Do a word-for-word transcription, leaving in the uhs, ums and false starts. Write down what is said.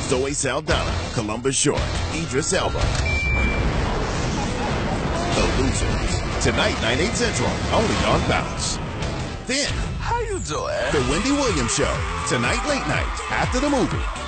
Zoe Saldana, Columbus Short, Idris Elba. The Losers. Tonight, nine, eight Central, only on Bounce. Then, How you doing? The Wendy Williams Show. Tonight, late night, after the movie.